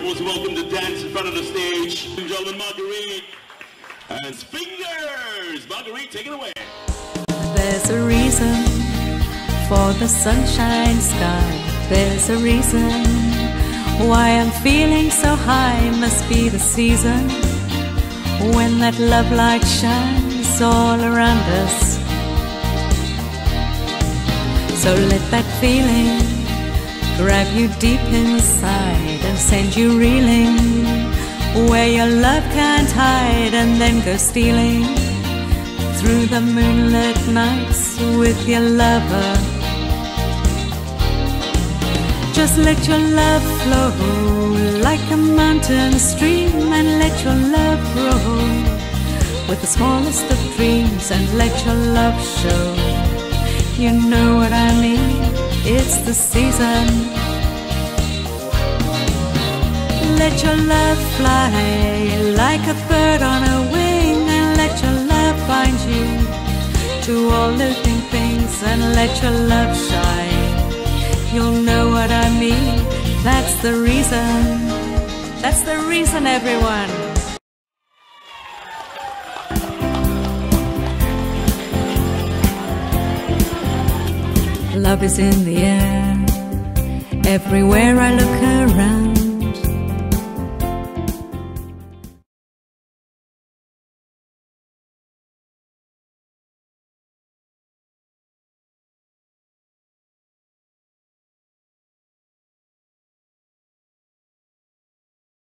most welcome to dance in front of the stage. Ladies and gentlemen, Marguerite and Fingers. Marguerite, take it away. There's a reason for the sunshine sky. There's a reason why I'm feeling so high. Must be the season when that love light shines all around us. So let that feeling grab you deep inside and send you reeling where your love can't hide, and then go stealing through the moonlit nights with your lover. Just let your love flow like a mountain stream, and let your love grow with the smallest of dreams, and let your love show. You know what I mean, it's the season. Let your love fly like a bird on a wing, and let your love bind you to all living things, and let your love shine. You'll know what I mean, that's the reason. That's the reason, everyone. Love is in the air, everywhere I look